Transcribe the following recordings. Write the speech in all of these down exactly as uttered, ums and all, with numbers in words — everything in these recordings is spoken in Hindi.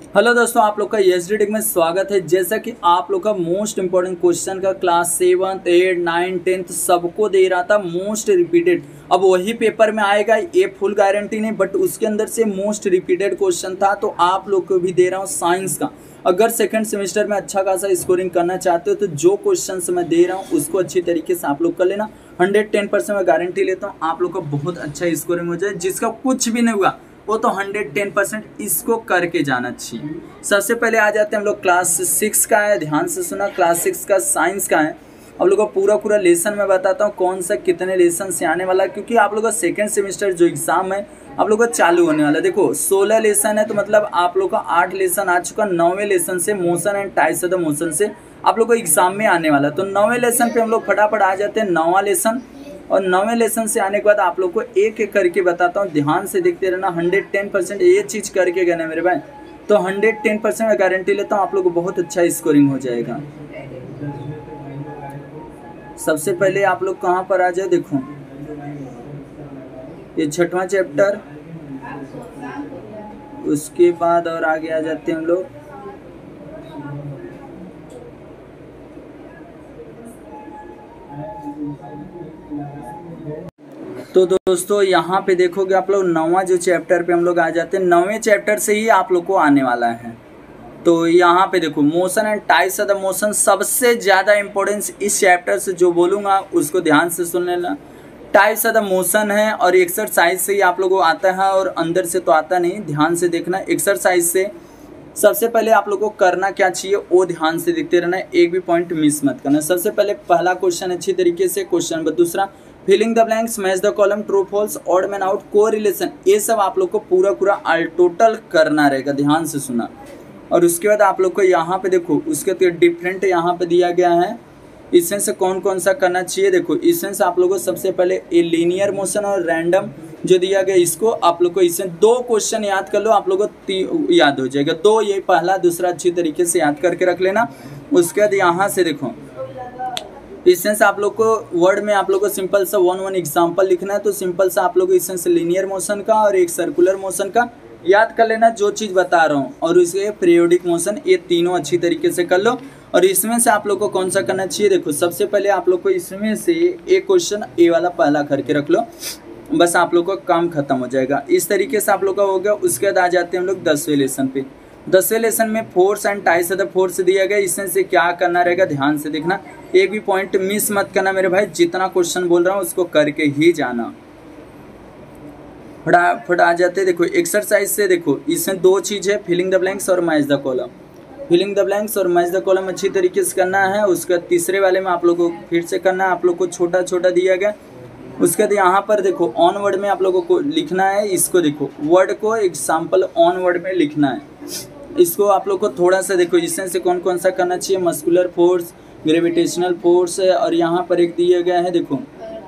हेलो दोस्तों, आप लोग का एसडी में स्वागत है। जैसा कि आप लोग का मोस्ट इंपोर्टेंट क्वेश्चन का class seventh eight nine tenth सबको दे रहा था, मोस्ट रिपीटेड। अब वही पेपर में आएगा, ये फुल गारंटी नहीं, बट उसके अंदर से मोस्ट रिपीटेड क्वेश्चन था, तो आप लोग को भी दे रहा हूँ साइंस का। अगर सेकंड सेमेस्टर में अच्छा खासा स्कोरिंग करना चाहते हो तो जो क्वेश्चन मैं दे रहा हूँ उसको अच्छी तरीके से आप लोग कर लेना। हंड्रेड टेन परसेंट मैं गारंटी लेता हूँ आप लोग का बहुत अच्छा स्कोरिंग हो जाए। जिसका कुछ भी नहीं हुआ वो तो हंड्रेड टेन परसेंट इसको करके जाना चाहिए। सबसे पहले आ जाते हैं हम लोग क्लास सिक्स का है, ध्यान से सुना। क्लास सिक्स का साइंस का है। आप लोग को पूरा पूरा लेसन मैं बताता हूँ कौन सा कितने लेसन से आने वाला है, क्योंकि आप लोग का सेकेंड सेमेस्टर जो एग्जाम है आप लोग का चालू होने वाला है। देखो सोलह लेसन है, तो मतलब आप लोग का आठ लेसन आ चुका। नौवें लेसन से motion and types of the motion से आप लोग को एग्जाम में आने वाला है। तो नौवें लेसन पे हम लोग फटाफट आ जाते हैं। नौवां लेसन और नौवें लेसन से आने के बाद आप लोग को एक एक करके बताता हूँ, ध्यान से देखते रहना। हंड्रेड टेन परसेंट ये चीज़ करके गए ना मेरे भाई, तो हंड्रेड टेन परसेंट मैं गारंटी लेता हूँ आप लोग को बहुत अच्छा स्कोरिंग हो जाएगा। सबसे पहले आप लोग कहाँ पर आ जाए, देखो ये छठवां चैप्टर, उसके बाद और आगे आ जाते हैं हम लोग। तो दोस्तों यहाँ पे देखोगे आप लोग नौवां जो चैप्टर पे हम लोग आ जाते हैं। नौवें चैप्टर से ही आप लोग को आने वाला है। तो यहाँ पे देखो motion and types of the motion, सबसे ज़्यादा इंपॉर्टेंस इस चैप्टर से जो बोलूँगा उसको ध्यान से सुन लेना। टाइप्स ऑफ द मोशन है और एक्सरसाइज से ही आप लोगों को आता है, और अंदर से तो आता नहीं। ध्यान से देखना, एक्सरसाइज से सबसे पहले आप लोगों को करना क्या चाहिए वो ध्यान से देखते रहना, एक भी पॉइंट मिस मत करना। सबसे पहले पहला क्वेश्चन अच्छी तरीके से क्वेश्चन नंबर दूसरा filling the blanks, match the column, true false, odd man out, correlation, ये सब आप लोग को पूरा पूरा ऑल टोटल करना रहेगा। ध्यान से सुना। और उसके बाद आप लोग को यहाँ पे देखो उसके तो डिफरेंट यहाँ पे दिया गया है, इसमें से कौन कौन सा करना चाहिए। देखो इसमें से आप लोगों को सबसे पहले ये लीनियर मोशन और रैंडम जो दिया गया, इसको आप लोग को इसमें दो क्वेश्चन याद कर लो, आप लोगों को याद हो जाएगा। दो ये पहला दूसरा अच्छी तरीके से याद करके रख लेना। उसके बाद यहाँ से देखो इसमें से आप लोग को वर्ड में आप लोग को सिंपल सा वन वन एग्जाम्पल लिखना है। तो सिंपल सा आप लोग इसमें से लीनियर मोशन का और एक सर्कुलर मोशन का याद कर लेना जो चीज़ बता रहा हूँ, और इसके पीरियोडिक मोशन, ये तीनों अच्छी तरीके से कर लो। और इसमें से आप लोग को कौन सा करना चाहिए, देखो सबसे पहले आप लोग को इसमें से एक क्वेश्चन ए वाला पहला करके रख लो, बस आप लोग का काम खत्म हो जाएगा। इस तरीके से आप लोग का हो गया। उसके बाद आ जाते हैं हम लोग दसवें लेसन पे। दसवें लेसन में force and types of the force दिया गया, इसमें से क्या करना रहेगा ध्यान से देखना, एक भी पॉइंट मिस मत करना मेरे भाई। जितना क्वेश्चन बोल रहा हूँ उसको करके ही जाना। फटाफट आ जाते, देखो एक्सरसाइज से देखो इसमें दो चीज़ है, फिलिंग द ब्लैंक्स और match the column. Filling the blanks और मैच द कॉलम अच्छी तरीके से करना है। उसके तीसरे वाले में आप लोग को फिर से करना है, आप लोग को छोटा छोटा दिया गया। उसके बाद यहाँ पर देखो ऑन वर्ड में आप लोगों को लिखना है, इसको देखो वर्ड को एग्जाम्पल ऑन वर्ड में लिखना है। इसको आप लोग को थोड़ा सा देखो इसमें से कौन कौन सा करना चाहिए, मस्कुलर फोर्स, ग्रेविटेशनल फोर्स है, और यहाँ पर एक दिया गया है, देखो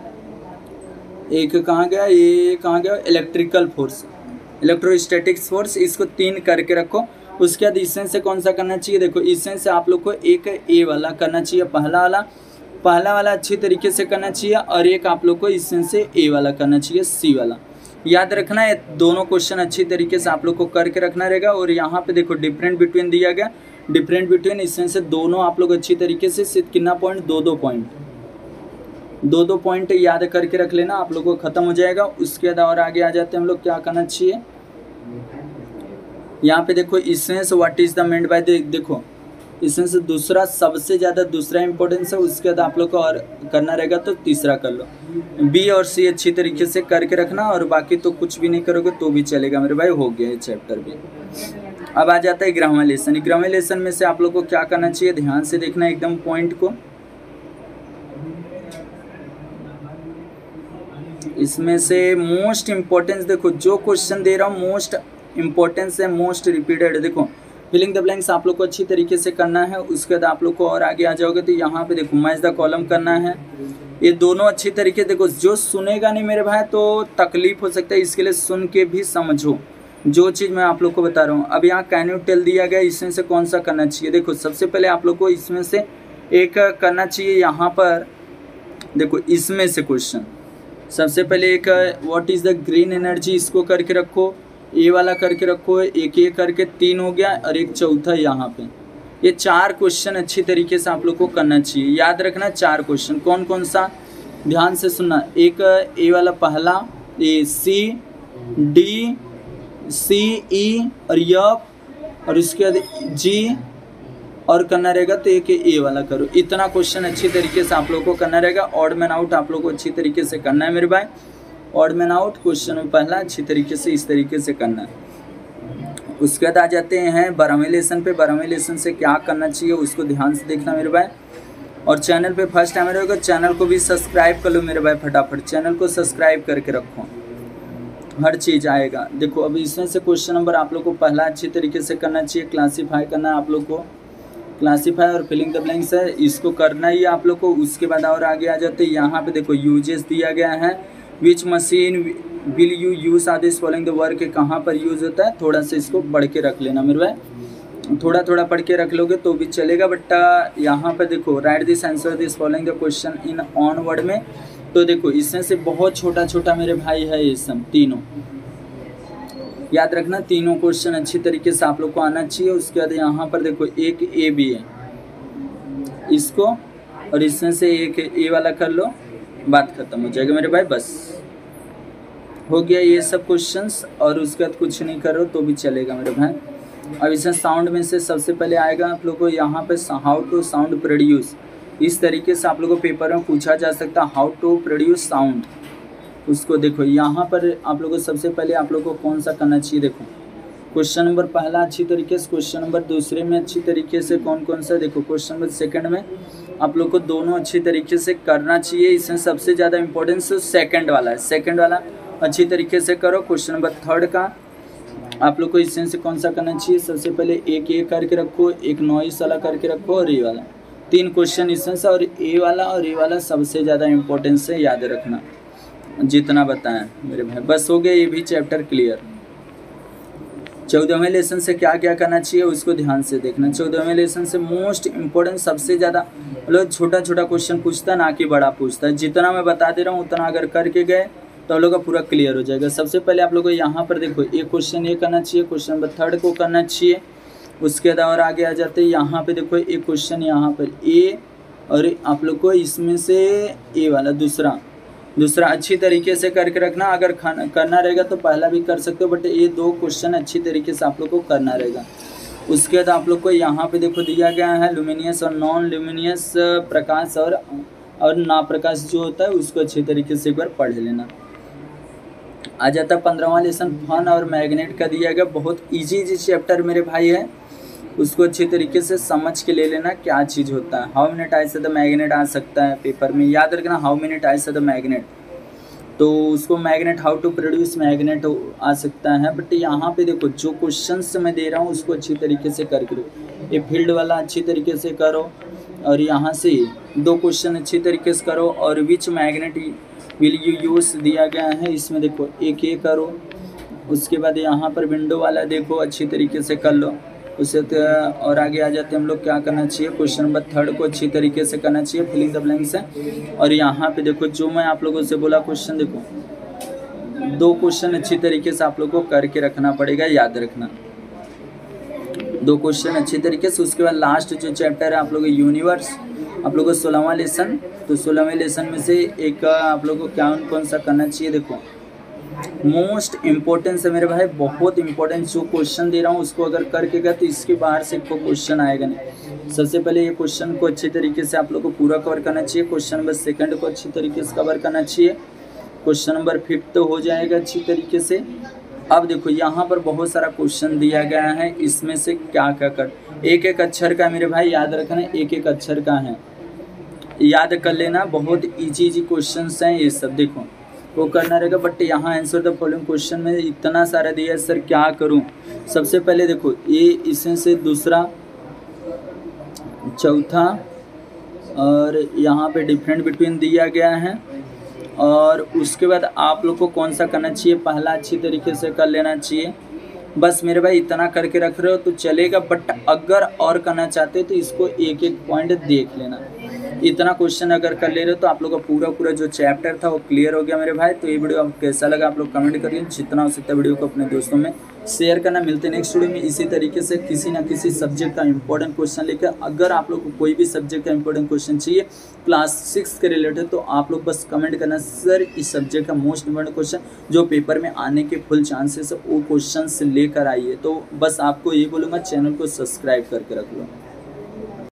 एक कहाँ गया, ये कहाँ गया, इलेक्ट्रिकल फोर्स, इलेक्ट्रोस्टैटिक्स फोर्स, इसको तीन करके रखो। उसके बाद इसमें से कौन सा करना चाहिए, देखो इसमें से आप लोग को एक ए वाला करना चाहिए, पहला वाला पहला वाला अच्छी तरीके से करना चाहिए, और एक आप लोग को इसमें से ए वाला करना चाहिए, सी वाला। याद रखना है दोनों क्वेश्चन अच्छी तरीके से आप लोग को करके रखना रहेगा। और यहाँ पे देखो डिफरेंट बिटवीन दिया गया, डिफरेंट बिटवीन, इसमें से दोनों आप लोग अच्छी तरीके से सिर्फ कितना पॉइंट, दो दो पॉइंट दो दो पॉइंट याद करके रख लेना, आप लोग को खत्म हो जाएगा। उसके बाद और आगे आ जाते हैं हम लोग क्या करना चाहिए। यहाँ पे देखो इसमें से what is the meant by, देखो इसमें से दूसरा सबसे ज़्यादा दूसरा इंपॉर्टेंस है। उसके बाद आप लोग को और करना रहेगा तो तीसरा कर लो। बी और सी अच्छी तरीके से करके रखना, और बाकी तो कुछ भी नहीं करोगे तो भी चलेगा मेरे भाई, हो गया है चैप्टर भी। अब आ जाता है ग्रामर लेसन। ग्रामर लेसन में से आप लोग को क्या करना चाहिए, ध्यान से देखना एकदम पॉइंट को। इसमें से मोस्ट इम्पोर्टेंस देखो जो क्वेश्चन दे रहा हूँ मोस्ट इम्पोर्टेंस है, मोस्ट रिपीटेड। देखो फिलिंग द ब्लैंक्स आप लोग को अच्छी तरीके से करना है। उसके बाद आप लोग को और आगे आ जाओगे तो यहाँ पे देखो मैच द कॉलम करना है। ये दोनों अच्छी तरीके, देखो जो सुनेगा नहीं मेरे भाई तो तकलीफ हो सकता है, इसके लिए सुन के भी समझो जो चीज़ मैं आप लोग को बता रहा हूँ। अब यहाँ कैन यू टेल दिया गया, इसमें से कौन सा करना चाहिए, देखो सबसे पहले आप लोग को इसमें से एक करना चाहिए। यहाँ पर देखो इसमें से क्वेश्चन सबसे पहले एक what is the green energy, इसको करके रखो। ए वाला करके रखो, एक ये करके तीन हो गया और एक चौथा यहाँ पे। ये चार क्वेश्चन अच्छी तरीके से आप लोग को करना चाहिए, याद रखना चार क्वेश्चन। कौन कौन सा, ध्यान से सुनना। एक ए वाला पहला, ए सी डी सी ई और एफ और इसके बाद जी और करना रहेगा तो एक ए वाला करो। इतना क्वेश्चन अच्छी तरीके से आप लोग को करना रहेगा। ऑड मैन आउट आप लोग को अच्छी तरीके से करना है मेरे भाई। ऑड मैन आउट क्वेश्चन में पहला अच्छी तरीके से इस तरीके से करना है। उसके बाद आ जाते हैं बारहवें लेसन पे। बारहवें लेसन से क्या करना चाहिए उसको ध्यान से देखना मेरे भाई। और चैनल पे फर्स्ट टाइम रहेगा चैनल को भी सब्सक्राइब कर लो मेरे भाई, फटाफट चैनल को सब्सक्राइब करके रखो, हर चीज़ आएगा। देखो अभी इसमें से क्वेश्चन नंबर आप लोग को पहला अच्छी तरीके से करना चाहिए, क्लासीफाई करना है आप लोग को। क्लासीफाई और फिलिंग द ब्लैंक्स है, इसको करना ही आप लोग को। उसके बाद और आगे आ जाते हैं, यहाँ पे देखो यूजेस दिया गया है। Which machine will you use or this following the work, कहाँ पर यूज़ होता है, थोड़ा सा इसको पढ़ के रख लेना मेरे भाई। थोड़ा थोड़ा पढ़ के रख लोगे तो भी चलेगा। बट यहाँ पर देखो write this answer this following the question in one word में, तो देखो इसमें से बहुत छोटा छोटा मेरे भाई है ये सब तीनों, याद रखना तीनों क्वेश्चन अच्छी तरीके से आप लोग को आना चाहिए। उसके बाद यहाँ पर देखो एक ए भी है, इसको और इसमें से एक ए वाला कर लो, बात खत्म हो जाएगा मेरे भाई। बस हो गया ये सब क्वेश्चंस। और उसके बाद कुछ नहीं करो तो भी चलेगा मेरे भाई। अब इसमें साउंड में से सबसे पहले आएगा आप लोग को यहाँ पे हाउ टू साउंड प्रोड्यूस। इस तरीके से आप लोग को पेपर में पूछा जा सकता है, हाउ टू प्रोड्यूस साउंड। उसको देखो यहाँ पर आप लोग को सबसे पहले आप लोग को कौन सा करना चाहिए, देखो क्वेश्चन नंबर पहला अच्छी तरीके से, क्वेश्चन नंबर दूसरे में अच्छी तरीके से कौन कौन सा, देखो क्वेश्चन नंबर सेकंड में आप लोग को दोनों अच्छी तरीके से करना चाहिए। इसमें सबसे ज़्यादा इंपॉर्टेंस सेकंड वाला है, सेकंड वाला अच्छी तरीके से करो। क्वेश्चन नंबर थर्ड का आप लोग को इसमें से कौन सा करना चाहिए, सबसे पहले एक ए करके रखो, एक नॉइस वाला करके रखो और ए वाला, तीन क्वेश्चन इसमें से। और ए वाला और ए वाला सबसे ज़्यादा इंपॉर्टेंस है, याद रखना जितना बताएं मेरे भाई। बस हो गया ये भी चैप्टर क्लियर। चौदहवें लेसन से क्या क्या करना चाहिए उसको ध्यान से देखना। चौदहवें लेसन से मोस्ट इम्पोर्टेंट सबसे ज़्यादा मतलब छोटा छोटा क्वेश्चन पूछता है, ना कि बड़ा पूछता है। जितना मैं बता दे रहा हूँ उतना अगर करके गए तो हम लोग का पूरा क्लियर हो जाएगा। सबसे पहले आप लोग को यहाँ पर देखो एक क्वेश्चन ये करना चाहिए, क्वेश्चन नंबर थर्ड को करना चाहिए। उसके बाद और आगे आ जाते हैं, यहाँ पे देखो एक क्वेश्चन यहाँ पर ए और आप लोग को इसमें से ए वाला दूसरा दूसरा अच्छी तरीके से करके रखना। अगर खाना करना रहेगा तो पहला भी कर सकते हो, बट ये दो क्वेश्चन अच्छी तरीके से आप लोग को करना रहेगा। उसके बाद आप लोग को यहाँ पे देखो दिया गया है लुमिनियस और नॉन लुमिनियस प्रकाश और और ना प्रकाश जो होता है उसको अच्छी तरीके से एक बार पढ़ लेना। आ जाता है पंद्रहवां लेसन फन और मैग्नेट का दिया गया। बहुत इजी इजी चैप्टर मेरे भाई है, उसको अच्छी तरीके से समझ के ले लेना क्या चीज़ होता है। How many types of the magnet आ सकता है पेपर में, याद रखना how many types of the magnet. तो उसको magnet how to produce magnet आ सकता है। बट यहाँ पे देखो जो क्वेश्चंस मैं दे रहा हूँ उसको अच्छी तरीके से करके दो। ये फील्ड वाला अच्छी तरीके से करो और यहाँ से दो क्वेश्चन अच्छी तरीके से करो। और which magnet will you use दिया गया है, इसमें देखो एक ये करो। उसके बाद यहाँ पर विंडो वाला देखो अच्छी तरीके से कर लो। उससे और आगे आ जाते हैं हम लोग क्या करना चाहिए, क्वेश्चन नंबर थर्ड को अच्छी तरीके से करना चाहिए, फिलिंग द ब्लैंक्स है। और यहाँ पे देखो जो मैं आप लोगों से बोला क्वेश्चन, देखो दो क्वेश्चन अच्छी तरीके से आप लोग को करके रखना पड़ेगा, याद रखना दो क्वेश्चन अच्छी तरीके से। उसके बाद लास्ट जो चैप्टर है आप लोग यूनिवर्स, आप लोग को सोलहवां लेसन, तो सोलहवें लेसन में से एक आप लोग को क्या कौन सा करना चाहिए, देखो मोस्ट इम्पोर्टेंस है मेरे भाई, बहुत इंपॉर्टेंट जो क्वेश्चन दे रहा हूँ उसको अगर करके गए तो इसके बाहर से कोई क्वेश्चन आएगा नहीं। सबसे पहले ये क्वेश्चन को अच्छी तरीके से आप लोग को पूरा कवर करना चाहिए। क्वेश्चन नंबर सेकंड को अच्छी तरीके से कवर करना चाहिए। क्वेश्चन नंबर फिफ्थ तो हो जाएगा अच्छी तरीके से। अब देखो यहाँ पर बहुत सारा क्वेश्चन दिया गया है, इसमें से क्या क्या कर, एक एक अक्षर का मेरे भाई याद रखना, एक एक अक्षर का है, याद कर लेना। बहुत इजी इजी क्वेश्चन हैं ये सब, देखो वो करना रहेगा। बट यहाँ आंसर द फॉलोइंग क्वेश्चन में इतना सारा दिया है सर क्या करूँ। सबसे पहले देखो ये इसमें से दूसरा, चौथा और यहाँ पे डिफरेंट बिटवीन दिया गया है। और उसके बाद आप लोग को कौन सा करना चाहिए, पहला अच्छी तरीके से कर लेना चाहिए। बस मेरे भाई इतना करके रख रहे हो तो चलेगा। बट अगर और करना चाहते हो तो इसको एक एक पॉइंट देख लेना। इतना क्वेश्चन अगर कर ले रहे हो तो आप लोग का पूरा पूरा जो चैप्टर था वो क्लियर हो गया मेरे भाई। तो ये वीडियो आपको कैसा लगा आप लोग कमेंट करिए, जितना हो सकता है वीडियो को अपने दोस्तों में शेयर करना। मिलते हैं नेक्स्ट वीडियो में इसी तरीके से किसी ना किसी सब्जेक्ट का इंपॉर्टेंट क्वेश्चन लेकर। अगर आप लोग को कोई भी सब्जेक्ट का इंपॉर्टेंट क्वेश्चन चाहिए क्लास सिक्स के रिलेटेड तो आप लोग बस कमेंट करना सर इस सब्जेक्ट का मोस्ट इंपॉर्टेंट क्वेश्चन जो पेपर में आने के फुल चांसेस है वो क्वेश्चन लेकर आइए। तो बस आपको ये बोलूँगा चैनल को सब्सक्राइब करके रख लो।